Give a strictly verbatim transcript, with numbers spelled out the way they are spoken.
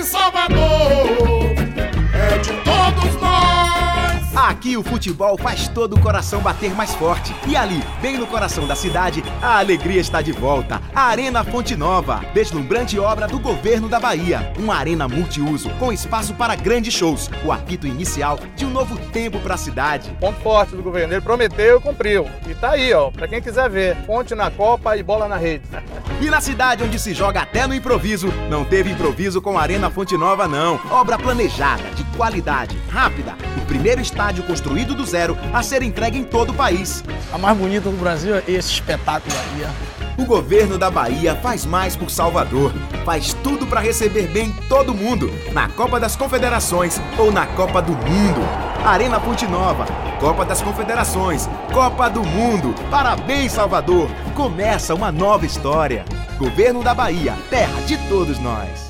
Salvador, é de todos nós. Aqui o futebol faz todo o coração bater mais forte. E ali, bem no coração da cidade, a alegria está de volta. A Arena Fonte Nova, deslumbrante obra do governo da Bahia. Uma arena multiuso, com espaço para grandes shows. O apito inicial de um novo tempo para a cidade. Ponto forte do governo, ele prometeu e cumpriu. E tá aí, ó, pra quem quiser ver. Ponte na Copa e bola na rede. E na cidade onde se joga até no improviso, não teve improviso com a Arena Fonte Nova não. Obra planejada, de qualidade, rápida. O primeiro estádio construído do zero a ser entregue em todo o país. A mais bonita do Brasil é esse espetáculo aí. O governo da Bahia faz mais por Salvador. Faz tudo para receber bem todo mundo, na Copa das Confederações ou na Copa do Mundo. Arena Fonte Nova, Copa das Confederações, Copa do Mundo. Parabéns, Salvador! Começa uma nova história. Governo da Bahia, terra de todos nós.